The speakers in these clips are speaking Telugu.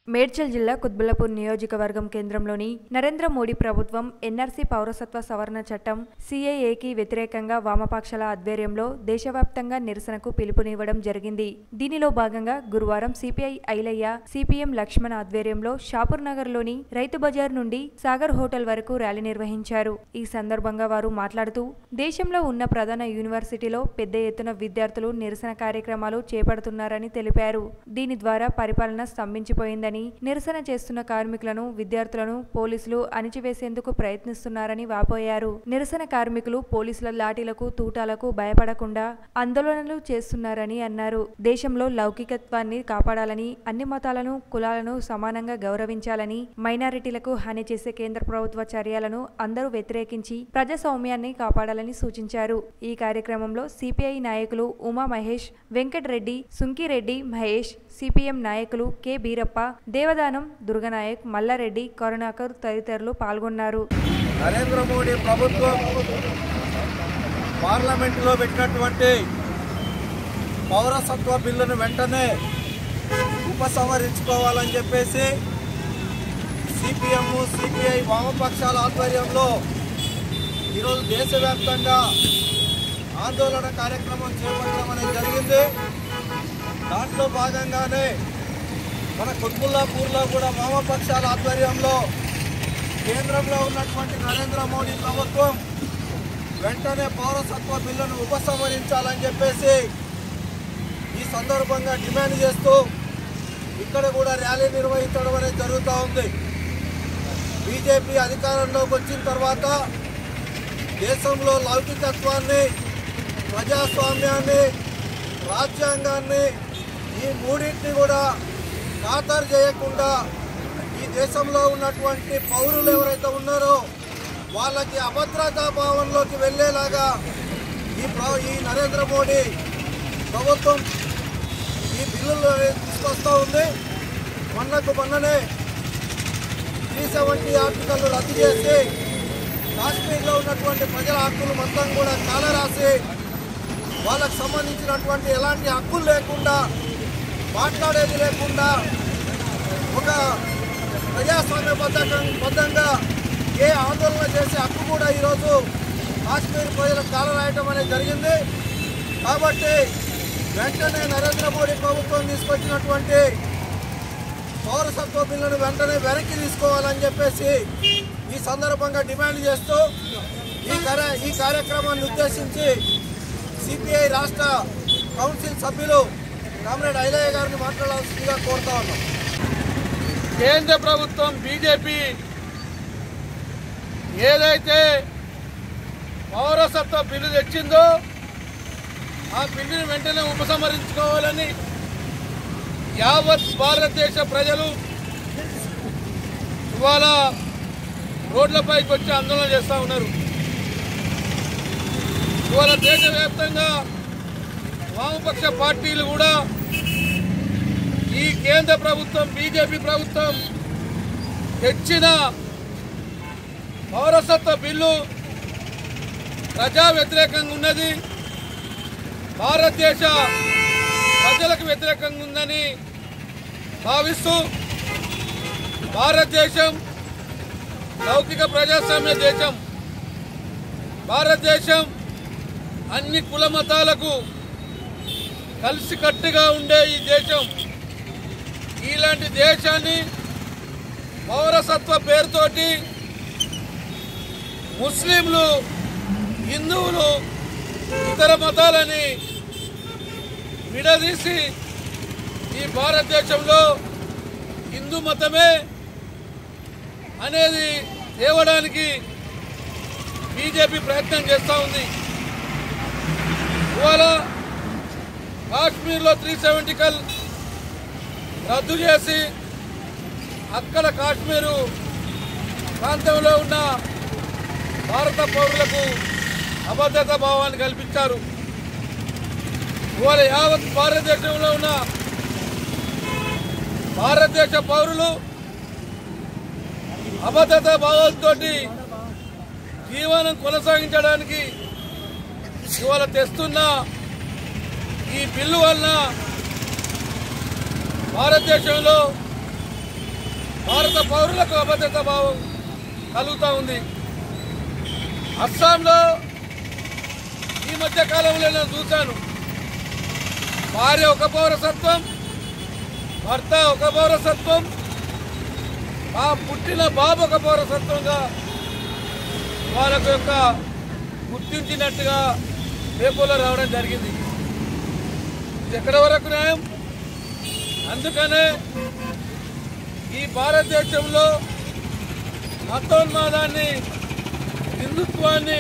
మేడ్చల్ జిల్లా కుత్బుల్లాపూర్ నియోజకవర్గం కేంద్రంలోని నరేంద్ర మోడీ ప్రభుత్వం ఎన్ఆర్సీ పౌరసత్వ సవరణ చట్టం సిఏఏకి వ్యతిరేకంగా వామపక్షాల ఆధ్వర్యంలో దేశవ్యాప్తంగా నిరసనకు పిలుపునివ్వడం జరిగింది. దీనిలో భాగంగా గురువారం సిపిఐ ఐలయ్య, సిపిఎం లక్ష్మణ్ ఆధ్వర్యంలో షాపూర్ నగర్లోని రైతు బజార్ నుండి సాగర్ హోటల్ వరకు ర్యాలీ నిర్వహించారు. ఈ సందర్భంగా వారు మాట్లాడుతూ దేశంలో ఉన్న ప్రధాన యూనివర్సిటీలో పెద్ద ఎత్తున విద్యార్థులు నిరసన కార్యక్రమాలు చేపడుతున్నారని తెలిపారు. దీని ద్వారా పరిపాలన స్తంభించిపోయిందని, నిరసన చేస్తున్న కార్మికులను, విద్యార్థులను పోలీసులు అణిచివేసేందుకు ప్రయత్నిస్తున్నారని వాపోయారు. నిరసన కార్మికులు పోలీసుల లాఠీలకు, తూటాలకు భయపడకుండా ఆందోళనలు చేస్తున్నారని అన్నారు. దేశంలో లౌకికత్వాన్ని కాపాడాలని, అన్ని మతాలను, కులాలను సమానంగా గౌరవించాలని, మైనారిటీలకు హాని చేసే కేంద్ర ప్రభుత్వ చర్యలను అందరూ వ్యతిరేకించి ప్రజాస్వామ్యాన్ని కాపాడాలని సూచించారు. ఈ కార్యక్రమంలో సిపిఐ నాయకులు ఉమా మహేష్, వెంకటరెడ్డి, సుంకిరెడ్డి మహేష్, సిపిఎం నాయకులు కె బీరప్ప, దేవదానం, దుర్గనాయక్, మల్లారెడ్డి, కరుణాకర్ తదితరులు పాల్గొన్నారు. నరేంద్ర మోడీ ప్రభుత్వం పార్లమెంటులో పెట్టినటువంటి పౌరసత్వ బిల్లును వెంటనే ఉపసంహరించుకోవాలని చెప్పేసి సిపిఎం, సిపిఐ వామపక్షాల ఆధ్వర్యంలో ఈరోజు దేశవ్యాప్తంగా ఆందోళన కార్యక్రమం చేపట్టడం అనేది జరిగింది. దాంట్లో భాగంగానే మన కుత్బుల్లాపూర్లో కూడా వామపక్షాల ఆధ్వర్యంలో కేంద్రంలో ఉన్నటువంటి నరేంద్ర మోడీ ప్రభుత్వం వెంటనే పౌరసత్వ బిల్లును ఉపసంహరించాలని చెప్పేసి ఈ సందర్భంగా డిమాండ్ చేస్తూ ఇక్కడ కూడా ర్యాలీ నిర్వహించడం అనేది జరుగుతూ ఉంది. బీజేపీ అధికారంలోకి వచ్చిన తర్వాత దేశంలో లౌకికత్వాన్ని, ప్రజాస్వామ్యాన్ని, రాజ్యాంగాన్ని ఈ మూడింటిని కూడా ఖాతరు చేయకుండా ఈ దేశంలో ఉన్నటువంటి పౌరులు ఎవరైతే ఉన్నారో వాళ్ళకి అభద్రతా భావంలోకి వెళ్ళేలాగా ఈ నరేంద్ర మోడీ ప్రభుత్వం ఈ బిల్లులు తీసుకొస్తూ ఉంది. మొన్ననే 370 ఆర్టికల్ రద్దు చేసి కాశ్మీర్లో ఉన్నటువంటి ప్రజల హక్కులు మొత్తం కూడా కాలరాసి వాళ్ళకు సంబంధించినటువంటి ఎలాంటి హక్కులు లేకుండా, మాట్లాడేది లేకుండా, ఒక ప్రజాస్వామ్యబద్ధంగా ఏ ఆందోళన చేసే హక్కు కూడా ఈరోజు కాశ్మీర్ ప్రజలకు కాలరాయటం అనేది జరిగింది. కాబట్టి వెంటనే నరేంద్ర మోడీ ప్రభుత్వం తీసుకొచ్చినటువంటి పౌరసత్వ బిల్లును వెంటనే వెనక్కి తీసుకోవాలని చెప్పేసి ఈ సందర్భంగా డిమాండ్ చేస్తూ ఈ కార్యక్రమాన్ని ఉద్దేశించి సిపిఐ రాష్ట్ర కౌన్సిల్ సభ్యులు కామ్రేడ్ ఐలయ్య గారిని మాట్లాడాల్సిందిగా కోరుతా ఉన్నాం. కేంద్ర ప్రభుత్వం బీజేపీ ఏదైతే పౌరసత్వ బిల్లు తెచ్చిందో ఆ బిల్లును వెంటనే ఉపసంహరించుకోవాలని యావత్ భారతదేశ ప్రజలు ఇవాళ రోడ్లపైకి వచ్చి ఆందోళన చేస్తూ ఉన్నారు. ఇవాళ దేశవ్యాప్తంగా వామపక్ష పార్టీలు కూడా ఈ కేంద్ర ప్రభుత్వం, బీజేపీ ప్రభుత్వం తెచ్చిన పౌరసత్వ బిల్లు ప్రజా వ్యతిరేకంగా ఉన్నది, భారతదేశ ప్రజలకు వ్యతిరేకంగా ఉందని భావిస్తూ భారతదేశం లౌకిక ప్రజాస్వామ్య దేశం, భారతదేశం అన్ని కుల మతాలకు కలిసికట్టుగా ఉండే ఈ దేశం, ఇలాంటి దేశాన్ని పౌరసత్వ పేరుతోటి ముస్లింలు, హిందువులు, ఇతర మతాలని విడదీసి ఈ భారతదేశంలో హిందూ మతమే అనేది తేవడానికి బీజేపీ ప్రయత్నం చేస్తూ ఉంది. ఇవాళ కాశ్మీర్లో 370 రద్దు చేసి అక్కడ కాశ్మీరు ప్రాంతంలో ఉన్న భారత పౌరులకు అభద్రతా భావాన్ని కల్పించారు. ఇవాళ యావత్ భారతదేశంలో ఉన్న భారతదేశ పౌరులు అభద్రతా భావాలతో జీవనం కొనసాగించడానికి ఇవాళ తెస్తున్న ఈ బిల్లు వలన భారతదేశంలో భారత పౌరులకు అభద్రతా భావం కలుగుతూ ఉంది. అస్సాంలో ఈ మధ్య కాలంలో నేను చూశాను, భార్య ఒక పౌరసత్వం, భర్త ఒక పౌరసత్వం, ఆ పుట్టిన బాబు ఒక పౌరసత్వంగా వాళ్ళకు యొక్క గుర్తించినట్టుగా పేపర్లో రావడం జరిగింది. ఇది ఎక్కడి వరకు న్యాయం? అందుకనే ఈ భారతదేశంలో మతోన్మాదాన్ని, హిందుత్వాన్ని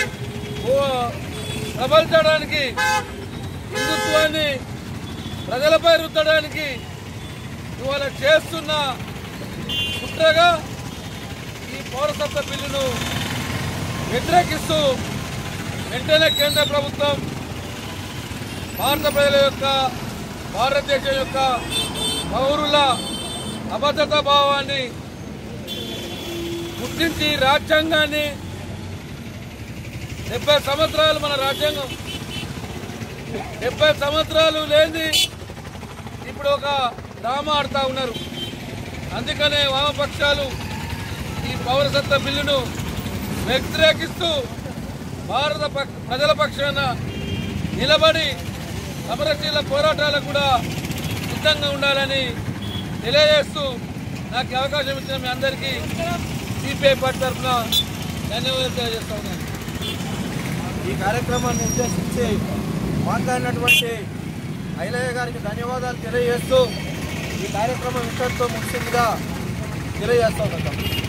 ప్రబల్చడానికి, హిందుత్వాన్ని ప్రజలపై రుద్దడానికి ఇవాళ చేస్తున్న కుట్రగా ఈ పౌరసత్వ బిల్లును వ్యతిరేకిస్తూ వెంటనే కేంద్ర ప్రభుత్వం భారత ప్రజల యొక్క, భారతదేశం యొక్క పౌరుల అభద్రతా భావాన్ని గుర్తించి రాజ్యాంగాన్ని 70 సంవత్సరాలు మన రాజ్యాంగం 70 సంవత్సరాలు లేని ఇప్పుడు ఒక డ్రామా ఆడుతూ ఉన్నారు. అందుకనే వామపక్షాలు ఈ పౌరసత్వ బిల్లును వ్యతిరేకిస్తూ భారత ప్రజల పక్షాన నిలబడి సమరశీల పోరాటాలకు కూడా సిద్ధంగా ఉండాలని తెలియజేస్తూ నాకు అవకాశం ఇచ్చిన మీ అందరికీ సిపిఐ పార్టీ తరఫున ధన్యవాదాలు తెలియజేస్తా ఉన్నాను. ఈ కార్యక్రమాన్ని ఉద్దేశించి మాట్లాడినటువంటి ఐలయ్య గారికి ధన్యవాదాలు తెలియజేస్తూ ఈ కార్యక్రమం ఇంతటితో ముగిసిందిగా తెలియజేస్తా ఉన్నాం.